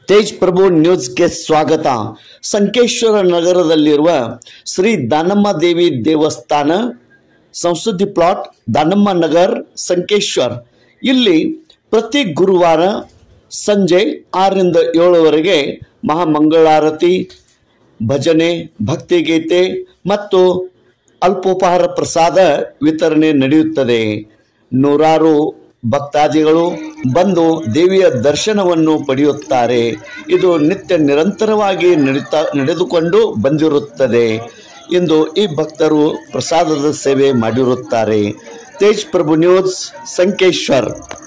ತೇಜ್ ಪ್ರಭು ನ್ಯೂಸ್ಗೆ ಸ್ವಾಗತ. ಸಂಕೇಶ್ವರ ನಗರದಲ್ಲಿರುವ ಶ್ರೀ ದಾನಮ್ಮ ದೇವಿ ದೇವಸ್ಥಾನ ಸಂಸ್ಕೃತಿ ಪ್ಲಾಟ್ ದಾನಮ್ಮ ನಗರ್ ಸಂಕೇಶ್ವರ್ ಇಲ್ಲಿ ಪ್ರತಿ ಗುರುವಾರ ಸಂಜೆ 6ರಿಂದ 7ವರೆಗೆ ಮಹಾಮಂಗಳಾರತಿ, ಭಜನೆ, ಭಕ್ತಿಗೀತೆ ಮತ್ತು ಅಲ್ಪೋಪಹಾರ ಪ್ರಸಾದ ವಿತರಣೆ ನಡೆಯುತ್ತದೆ. ನೂರಾರು ಭಕ್ತಾದಿಗಳು ಬಂದು ದೇವಿಯ ದರ್ಶನವನ್ನು ಪಡೆಯುತ್ತಾರೆ. ಇದು ನಿತ್ಯ ನಿರಂತರವಾಗಿ ನಡೆದುಕೊಂಡು ಬಂದಿರುತ್ತದೆ. ಇಂದು ಈ ಭಕ್ತರು ಪ್ರಸಾದದ ಸೇವೆ ಮಾಡಿರುತ್ತಾರೆ. ತೇಜ್ ಪ್ರಭು ನ್ಯೂಸ್ ಸಂಕೇಶ್ವರ್.